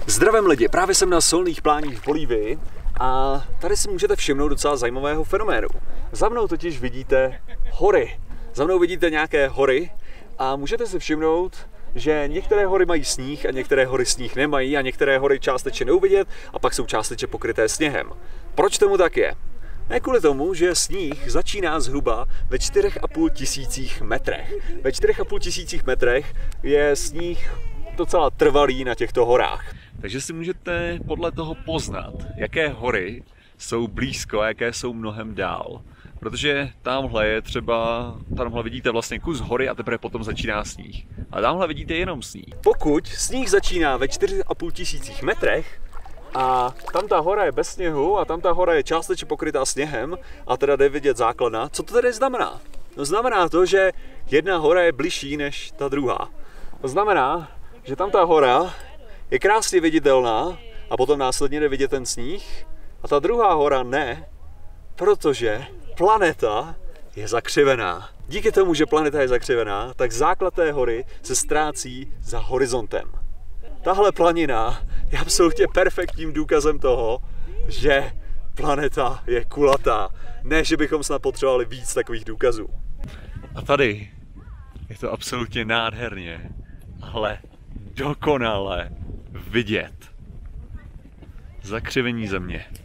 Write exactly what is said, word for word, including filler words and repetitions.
Zdravím lidi, právě jsem na solných pláních v Bolívii a tady si můžete všimnout docela zajímavého fenoménu. Za mnou totiž vidíte hory. Za mnou vidíte nějaké hory a můžete si všimnout, že některé hory mají sníh a některé hory sníh nemají a některé hory částečně neuvidět a pak jsou částečně pokryté sněhem. Proč tomu tak je? Ne kvůli tomu, že sníh začíná zhruba ve čtyřech a půl tisících metrech. Ve čtyřech a půl tisících metrech je sníh docela trvalý na těchto horách. Takže si můžete podle toho poznat, jaké hory jsou blízko a jaké jsou mnohem dál. Protože tamhle je třeba, tamhle vidíte vlastně kus hory a teprve potom začíná sníh. A tamhle vidíte jenom sníh. Pokud sníh začíná ve čtyřech a půl tisících metrech a tam ta hora je bez sněhu a tam ta hora je částečně pokrytá sněhem a teda jde vidět základna, co to tedy znamená? No znamená to, že jedna hora je bližší než ta druhá. To znamená, že tam ta hora je krásně viditelná a potom následně jde vidět ten sníh a ta druhá hora ne, protože planeta je zakřivená. Díky tomu, že planeta je zakřivená, tak základ té hory se ztrácí za horizontem. Tahle planina je absolutně perfektním důkazem toho, že planeta je kulatá. Ne, že bychom snad potřebovali víc takových důkazů. A tady je to absolutně nádherně, ale dokonale vidět zakřivení země.